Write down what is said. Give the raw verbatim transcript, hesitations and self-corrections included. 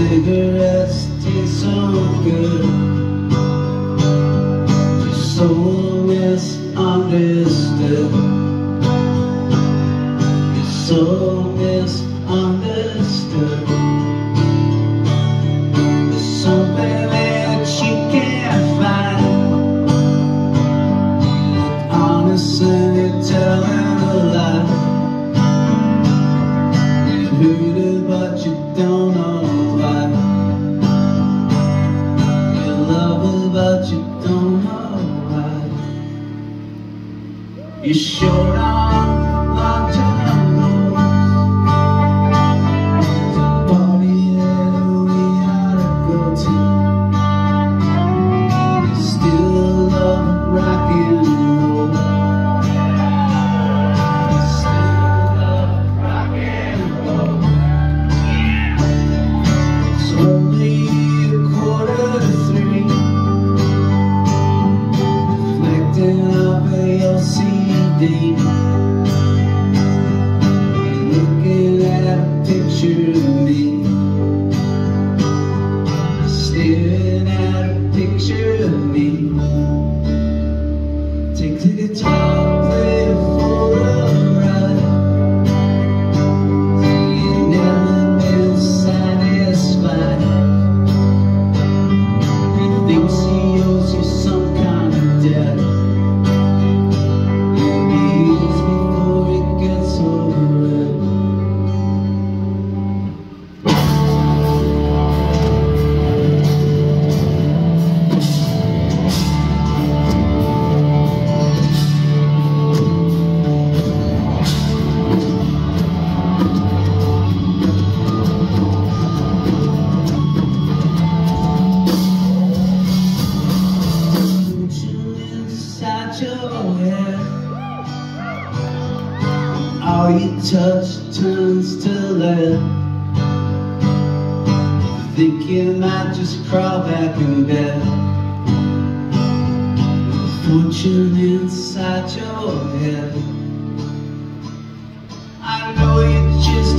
cigarettes taste so good. You're so misunderstood. You're so misunderstood. There's something that you can't find. You look honest and you're telling a lie. You heard it but you don't know why. You love her but you don't know why. You're short on long-term goals. It's a party that we ought to go to. You still love rock and roll. You still love rock and roll. It's only a quarter to three. Reflecting off of your C D. You're looking at a picture of me. You're staring at a picture of me. Take the guitar, play it for a ride. You've never been satisfied. He thinks he owes you some kind of debt. All you touch turns to lead. Think you might just crawl back in bed. With a fortune inside your head. I know you just